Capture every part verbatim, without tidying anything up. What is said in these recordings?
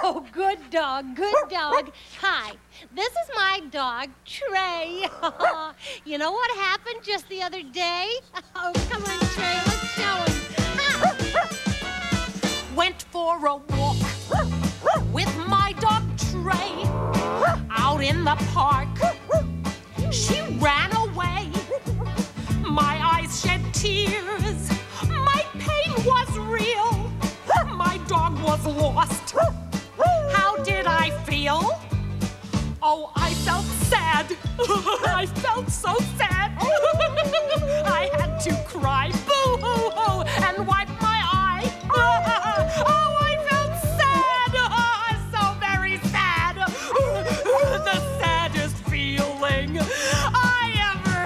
Oh, good dog, good dog. Hi, this is my dog, Trey. You know what happened just the other day? Oh, come on, Trey, let's show him. Went for a walk with my dog, Trey, out in the park. She ran away. My eyes shed tears. My pain was real. My dog was lost. How did I feel? Oh, I felt sad. I felt so sad. I had to cry, boo-hoo-hoo, and wipe my eye. Oh, I felt sad. So very sad. The saddest feeling I ever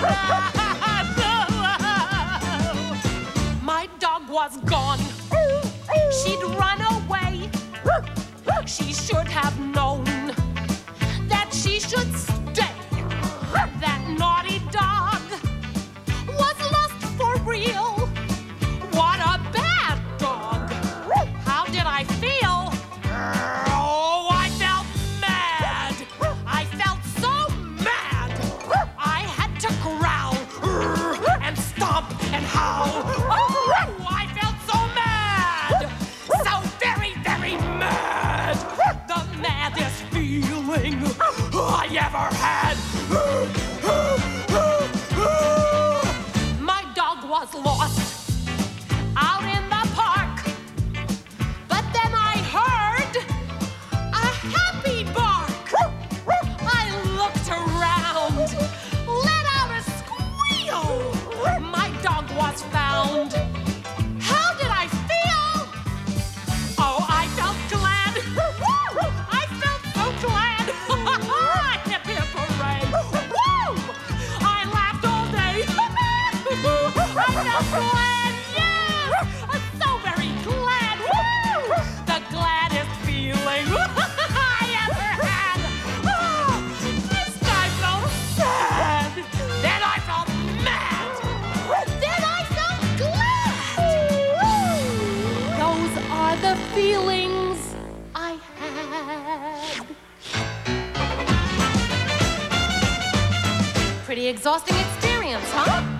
had. My dog was gone. She'd run away. She should have known that she should stay. That naughty dog was lost for real. What a bad dog. How did I feel? Oh, I felt mad. I felt so mad. I had to growl and stomp and howl. Oh, I felt so mad. So very, very mad. The maddest feeling I ever had. My dog was lost out in the park. But then I heard a happy bark. I looked around, let out a squeal. My dog was found. How did I feel? Oh, I felt glad. I felt so glad. Hip, hip, hooray. Woo! I laughed all day. I felt glad, yes. So very glad. Woo! The gladdest feeling I ever had. Oh, first I felt sad. Then I felt mad. Then I felt glad. Those are the feelings I had. Pretty exhausting experience, huh?